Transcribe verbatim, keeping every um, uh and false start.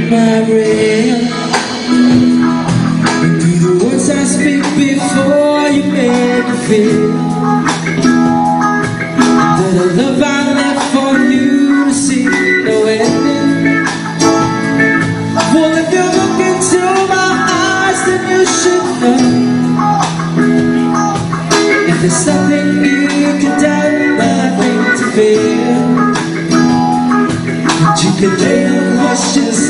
my breath, and through the words I speak before you make me feel that the love I left for you to see no ending. Well, if you look into my eyes, then you should know if there's nothing you can doubt, nothing to fear. You can lay your questions